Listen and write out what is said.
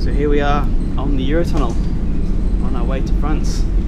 So here we are on the Eurotunnel on our way to France.